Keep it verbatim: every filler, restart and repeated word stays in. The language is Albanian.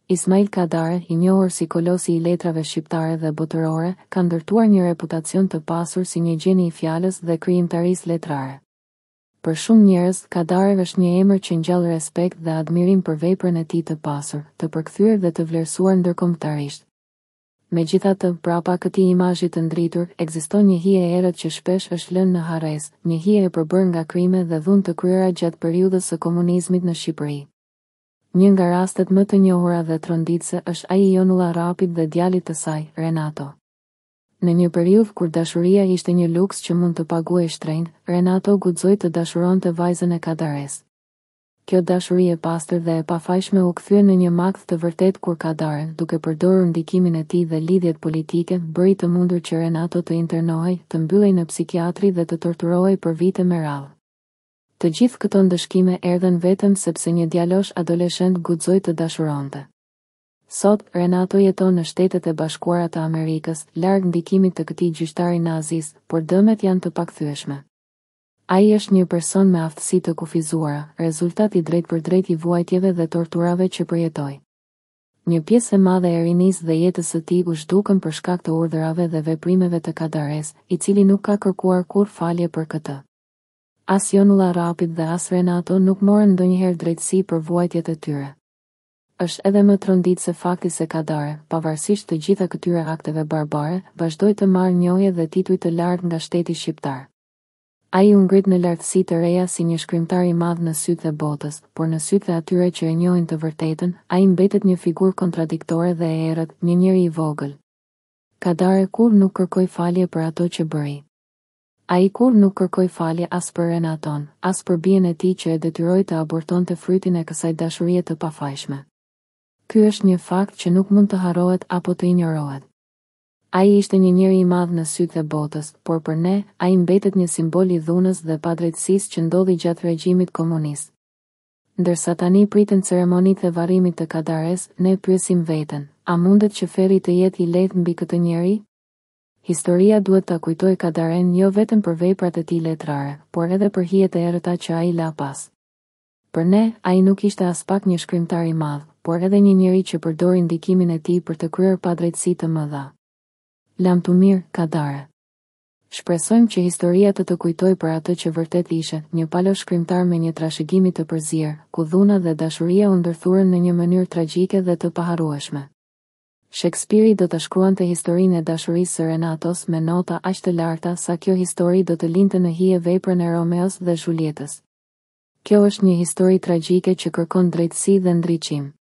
Ismail Kadare, i njohur si kolosi i letrave shqiptare dhe botërore, ka ndërtuar një reputacion të pasur si një gjeni i fjalës dhe krijimtarisë letrare. Për shumë njerëz, Kadare është një emër që ngjall respekt dhe admirim për veprën e tij të pasur, të përkthyer dhe të vlerësuar ndërkombëtarisht. Megjithatë, brapa këtij imazhi të ndritur, ekziston një hije e errët që shpesh është lënë në harres, një hije e përbërë nga krime dhe dhunë të kryera gjatë periudhës së komunizmit në Shqipëri. Një nga rastet më të njohura dhe tronditëse është ai i Jonullah Rapit dhe djalit të saj, Renato. Në një periudhë kur dashuria ishte një luks që mund të paguajë shtrenjtë, Renato guxoi të dashuronte vajzën e Kadares. Kjo dashuri e pastër dhe e pafajshme u kthye në një makt të vërtet kur Kadare, duke përdorur ndikimin e tij dhe lidhjet politike, bëri të mundur që Renato të internohej, të mbyllej në psikiatri dhe të torturohej për vite me radhë. Të gjithë këto ndëshkime erdhen vetëm sepse një djalosh adoleshent guxoi të dashuronte. Sot, Renato jeton në Shtetet e Bashkuara të Amerikës, larg ndikimit të këtij gjyqtari nazist, por dëmet janë të pakthyeshme. Ai është një person me aftësi të kufizuara, rezultat i drejt për drejt i vuajtjeve dhe torturave që përjetoi. Një pjesë e madhe e rinisë dhe jetës së tij u zhdukën për shkak të urdhrave dhe veprimeve të Kadares, i cili nuk ka kërkuar kur falje për këtë. As Jonullah Rapit dhe as Renato nuk morën ndonjëherë drejtësi për vuajtjet e tyre. Është edhe më trondit se fakti se Kadare, pavarësisht të gjitha këtyre akteve barbare, vazhdoi të marrë njohje dhe tituj të lartë nga shteti shqiptar. Ai u ngrit në lartësi të reja si një shkrimtar i madh në sytë e botës, por në sytë e atyre që e njohin të vërtetën, ai mbetet një figurë kontradiktore dhe e errët, një njeri i vogël. Kadare kur nuk kërkoi falje për ato që bëri. Ai kur nuk kërkoi falje as për Renaton, as për bien e tij që e detyroi të abortonte frytin e kësaj dashurie të pafajshme. Ky është një fakt që nuk mund të harrohet apo të injorohet. Ai ishte një njeri i madh në sytë e botës, por për ne, ai mbetet një simbol i dhunës dhe padrejtësisë që ndodhi gjatë regjimit komunist. Ndërsa tani priten ceremonitë e varrimit të Kadares, ne pyesim veten, a mundet që ferri të jetë i lehtë mbi këtë njeri? Historia duhet ta kujtojë Kadaren jo vetëm për veprat e tij letrare, por edhe për hijet e errëta që ai la pas. Për ne, ai nuk ishte as pak një shkrimtar i madh, por edhe një njeri që përdori ndikimin e tij për të kryer padrejtësi të mëdha. Lamtumir, Kadare. Shpresojmë që historia të të kujtojë për atë që vërtet ishe, një palosh shkrimtar me një trashëgimi të përzier, ku dhuna dhe dashuria u ndërthurën në një mënyrë tragjike dhe të paharrueshme. Shakespeare do të shkruante historinë e dashurisë së Renatos me nota aq të larta sa kjo histori do të linte në hije veprën e Romeos dhe Julietës. Kjo është një histori tragjike që kërkon drejtësi dhe ndriçim.